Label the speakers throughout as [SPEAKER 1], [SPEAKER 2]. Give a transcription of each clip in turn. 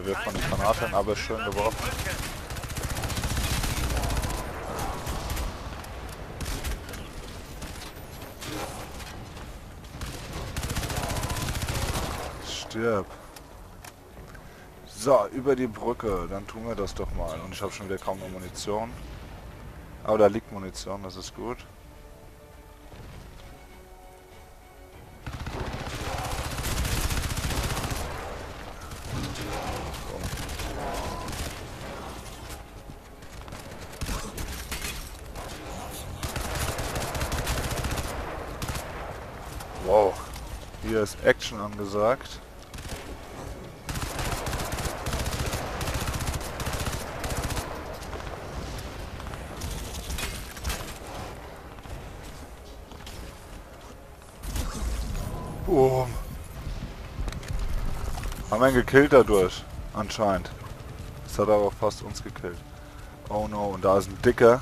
[SPEAKER 1] Der wird von den Granaten aber schön geworfen. Stirb. So, über die Brücke. Dann tun wir das doch mal. Und ich habe schon wieder kaum noch Munition. Aber da liegt Munition, das ist gut. Wow. Hier ist Action angesagt. Boom. Haben wir ihn gekillt dadurch, anscheinend. Das hat aber auch fast uns gekillt. Oh no, und da ist ein dicker.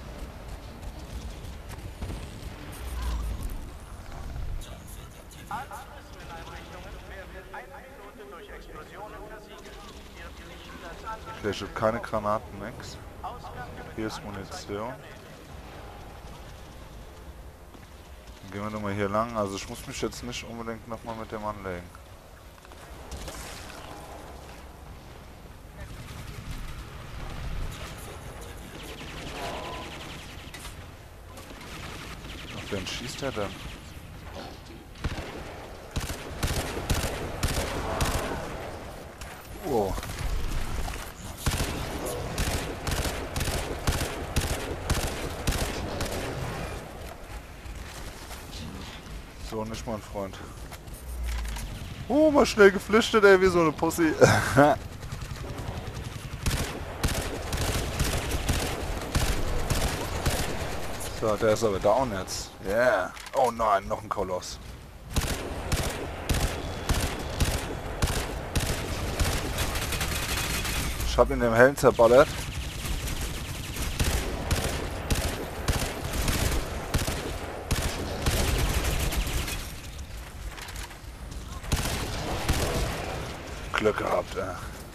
[SPEAKER 1] Ich habe keine Granaten, nix. Hier ist Munition. Dann gehen wir nochmal hier lang. Also ich muss mich jetzt nicht unbedingt nochmal mit dem anlegen. Auf wen schießt er denn? Oh. So, nicht mein Freund. Oh, mal schnell geflüchtet, ey, wie so eine Pussy. So, der ist aber down jetzt. Yeah. Oh nein, noch ein Koloss. Ich hab ihn dem Helm zerballert. Glück gehabt, ey.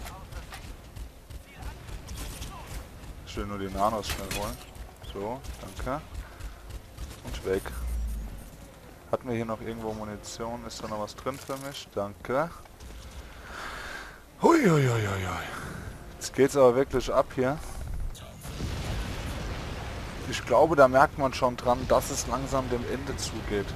[SPEAKER 1] Ich will nur die Nanos schnell holen. So, danke. Und weg. Hatten wir hier noch irgendwo Munition? Ist da noch was drin für mich? Danke. Hui, hui, hui, hui. Jetzt geht's aber wirklich ab hier. Ich glaube, da merkt man schon dran, dass es langsam dem Ende zugeht.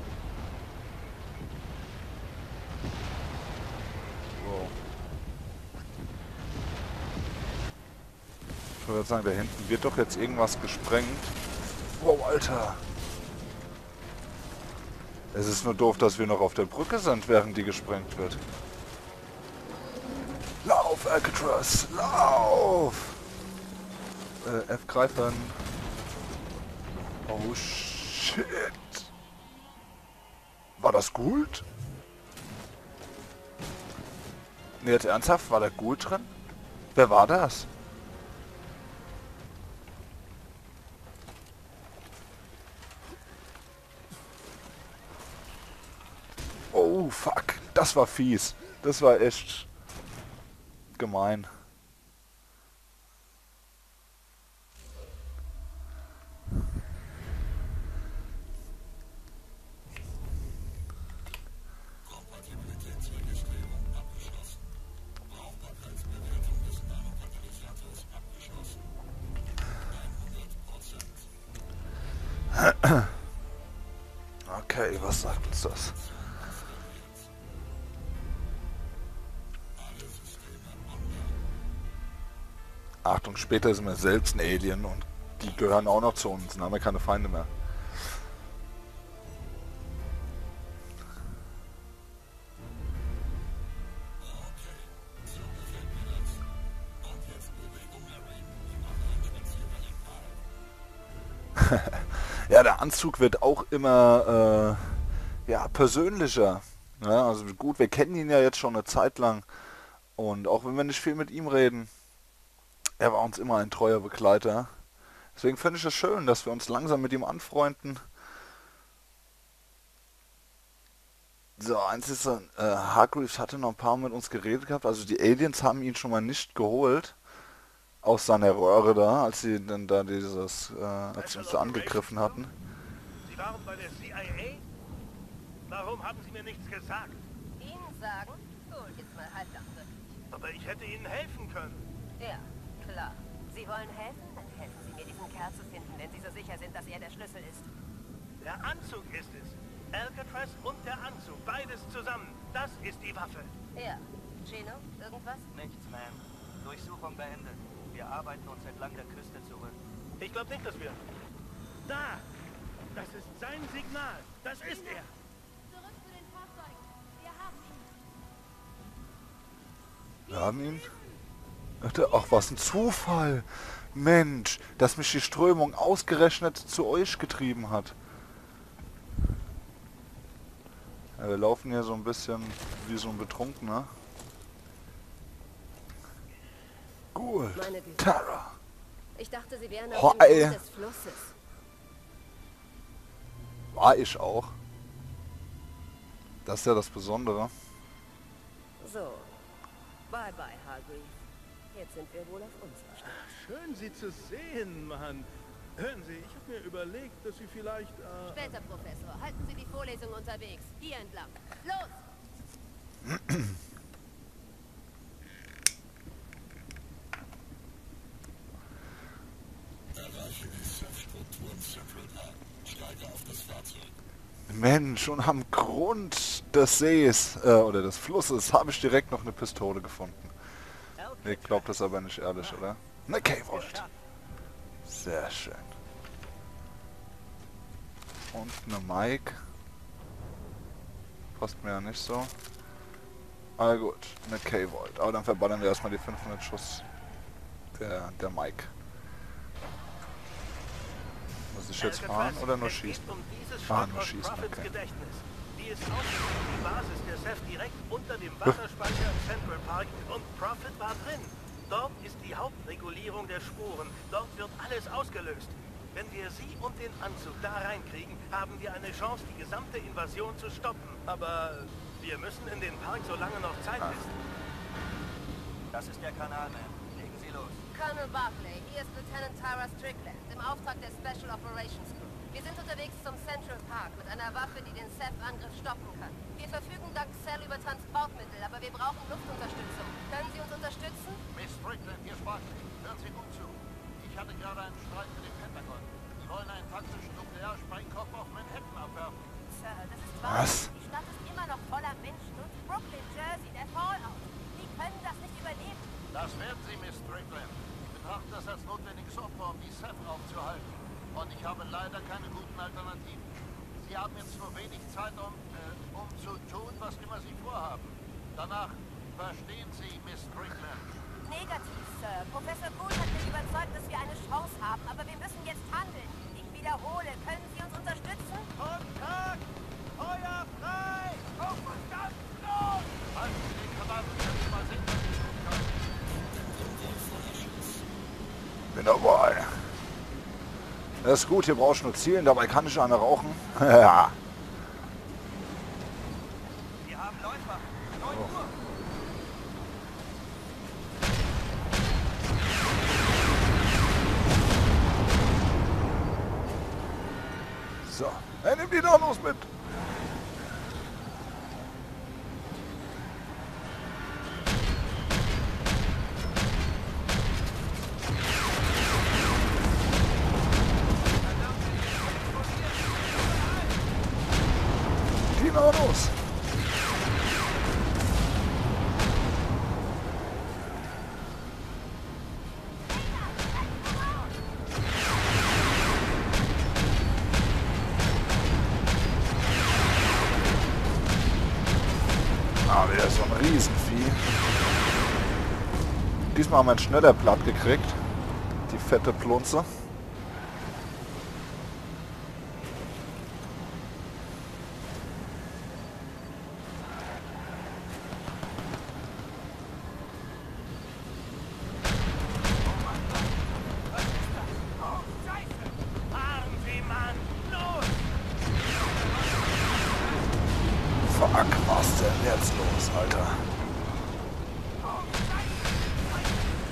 [SPEAKER 1] Ich würde sagen, da hinten wird doch jetzt irgendwas gesprengt. Wow, Alter. Es ist nur doof, dass wir noch auf der Brücke sind, während die gesprengt wird. Lauf, Alcatraz! Lauf! F greifen. Oh, shit. War das gut? Ne, jetzt ernsthaft? War da gut drin? Wer war das? Oh, fuck. Das war fies. Das war echt gemein. Okay, was sagt uns das? Achtung, später sind wir selbst ein Alien und die gehören auch noch zu uns, dann haben wir keine Feinde mehr. Ja, der Anzug wird auch immer ja, persönlicher. Ja, also gut, wir kennen ihn ja jetzt schon eine Zeit lang und auch wenn wir nicht viel mit ihm reden, er war uns immer ein treuer Begleiter. Deswegen finde ich es schön, dass wir uns langsam mit ihm anfreunden. So, eins ist, Hargreaves hatte noch ein paar Mal mit uns geredet gehabt. Also die Aliens haben ihn schon mal nicht geholt aus seiner Röhre da, als sie dann da als sie uns da angegriffen hatten.
[SPEAKER 2] Sie waren bei der CIA? Warum haben Sie mir nichts gesagt?
[SPEAKER 3] Ihnen sagen? Gut, jetzt mal halblang wirklich.
[SPEAKER 2] Aber ich hätte Ihnen helfen können.
[SPEAKER 3] Ja, klar. Sie wollen helfen? Dann helfen Sie mir, diesen Kerl zu finden, wenn Sie so sicher sind, dass er der Schlüssel ist.
[SPEAKER 2] Der Anzug ist es. Alcatraz und der Anzug, beides zusammen. Das ist die Waffe.
[SPEAKER 3] Ja. Chino, irgendwas?
[SPEAKER 4] Nichts, Ma'am. Durchsuchung beendet. Wir arbeiten uns entlang der Küste zurück.
[SPEAKER 2] Ich glaube nicht, dass wir... Da! Das ist sein Signal. Das ist er.
[SPEAKER 5] Zurück zu den Fahrzeugen. Wir haben ihn.
[SPEAKER 1] Wir haben ihn. Ach, was ein Zufall. Mensch, dass mich die Strömung ausgerechnet zu euch getrieben hat. Ja, wir laufen hier so ein bisschen wie so ein Betrunkener. Gut.
[SPEAKER 3] Meine Güte.
[SPEAKER 1] Tara.
[SPEAKER 3] Ich dachte, Sie wären
[SPEAKER 1] Ho,
[SPEAKER 3] auf dem
[SPEAKER 1] ey.
[SPEAKER 3] Grund des Flusses.
[SPEAKER 1] War ich auch. Das ist ja das Besondere.
[SPEAKER 3] So. Bye bye, Hargreaves. Jetzt sind wir wohl auf unserer Stelle.
[SPEAKER 2] Schön, Sie zu sehen, Mann. Hören Sie, ich habe mir überlegt, dass Sie vielleicht...
[SPEAKER 5] Später, Professor. Halten Sie die Vorlesung unterwegs. Hier entlang. Los!
[SPEAKER 1] Mensch, und am Grund des Sees, oder des Flusses, habe ich direkt noch eine Pistole gefunden. Ich glaube das aber nicht ehrlich, oder? Ne, K-Volt. Sehr schön. Und eine Mike. Passt mir ja nicht so. Aber gut, eine K-Volt. Aber dann verballern wir erstmal die 500 Schuss der Mike. Muss ich jetzt fahren oder nur schießen? Nur schießen, okay.
[SPEAKER 2] Gedächtnis. Die ist außerdem die Basis der SEF direkt unter dem Wasserspeicher im Central Park und Prophet war drin. Dort ist die Hauptregulierung der Spuren. Dort wird alles ausgelöst. Wenn wir sie und den Anzug da reinkriegen, haben wir eine Chance, die gesamte Invasion zu stoppen. Aber wir müssen in den Park, solange noch Zeit ist.
[SPEAKER 4] Das ist der Kanal, Ma'am. Legen Sie los.
[SPEAKER 3] Colonel Barclay, hier ist Lieutenant Tara Strickland im Auftrag der Special Operations Group. Wir sind unterwegs zum Central Park mit einer Waffe, die den SEF-Angriff stoppen kann. Wir verfügen dank Cell über Transportmittel, aber wir brauchen Luftunterstützung. Können Sie uns unterstützen?
[SPEAKER 6] Miss Strickland, hier Spartan. Hören Sie gut zu. Ich hatte gerade einen Streit mit dem Pentagon. Die wollen einen taktischen Nuklearsprengkopf auf Manhattan abwerfen.
[SPEAKER 3] Sir, das ist
[SPEAKER 1] Was?
[SPEAKER 3] Wahnsinn. Die Stadt ist immer noch voller Menschen und Brooklyn, Jersey, der Fallout. Die können das nicht überleben.
[SPEAKER 6] Das werden Sie, Miss Strickland. Ich betrachte das als notwendiges Opfer, um die SEF aufzuhalten. Und ich habe leider keine guten Alternativen. Sie haben jetzt nur wenig Zeit, um zu tun, was immer Sie vorhaben. Danach verstehen Sie, Miss Strickland.
[SPEAKER 3] Negativ, Sir. Professor Gould hat mich überzeugt, dass wir eine Chance haben, aber wir müssen jetzt handeln. Ich wiederhole, können Sie uns unterstützen?
[SPEAKER 2] Kontakt! Feuer frei! Auf verdammt los!
[SPEAKER 6] Halten Sie den Kanal und können Sie mal sehen, was Sie tun können.
[SPEAKER 1] Bin dabei. Das ist gut, hier brauche ich nur zielen, dabei kann ich eine rauchen. Ja.
[SPEAKER 4] Wir haben Läufer. 9 Uhr.
[SPEAKER 1] So, er nimmt die Nanos mit. Die Nanos. Ah, wieder so ein Riesenvieh. Diesmal haben wir einen schneller platt gekriegt. Die fette Plunze.
[SPEAKER 2] Fahren Sie, Mann! Los!
[SPEAKER 1] Fuck.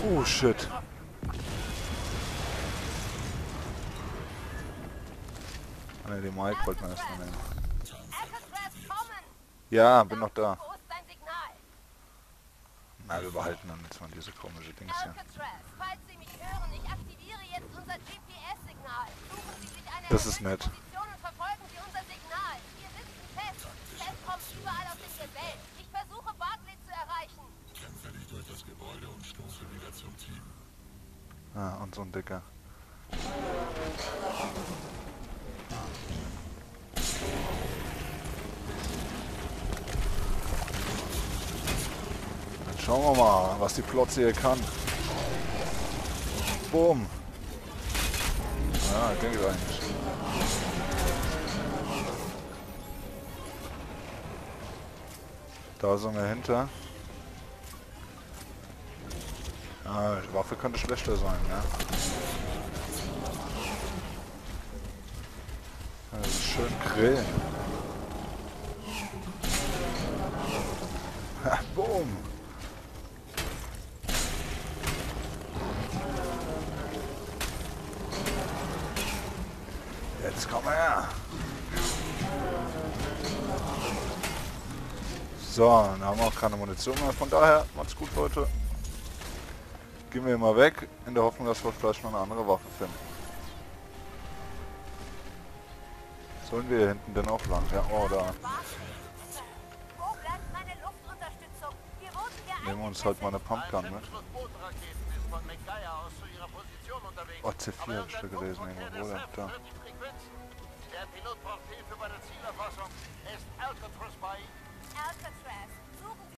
[SPEAKER 1] Oh shit. Ne, den Mike wollten wir erstmal nehmen.
[SPEAKER 3] Alcatraz, kommen!
[SPEAKER 1] Ja, bin noch da.
[SPEAKER 3] Wo ist dein Signal?
[SPEAKER 1] Na, wir behalten dann jetzt mal diese komische Dings hier.
[SPEAKER 3] Alcatraz, falls Sie mich hören, ich aktiviere jetzt unser GPS-Signal. Suchen Sie sich eine
[SPEAKER 1] Das ist nett.
[SPEAKER 3] Position und verfolgen Sie unser Signal. Wir sitzen fest. Fest kommt überall aus dem Gebälk. Ich versuche, Bartley zu erreichen.
[SPEAKER 1] Ah, und so ein Dicker. Dann schauen wir mal, was die Plotze hier kann. Boom. Ja, ich denke eigentlich. Da sind wir hinter. Ah, die Waffe könnte schlechter sein, ja. Das ist schön grillen. Ha, boom. Jetzt komm her. So, dann haben wir auch keine Munition mehr. Von daher, macht's gut, Leute. Gehen wir mal weg, in der Hoffnung, dass wir vielleicht noch eine andere Waffe finden. Sollen wir hier hinten denn auch lang? Ja, oh, da.
[SPEAKER 3] Wo bleibt meine Luftunterstützung? Wir wurden hier
[SPEAKER 1] Nehmen wir uns halt mal eine Pumpgun mit.
[SPEAKER 6] Bodenraketen ist von McGuire aus zu ihrer Position unterwegs.
[SPEAKER 1] Oh, C4 hab ich da gelesen, irgendwo, oder? Da.
[SPEAKER 6] Der Pilot braucht Hilfe bei der Zielerfassung. Er ist Alcatraz bei.
[SPEAKER 3] Alcatraz.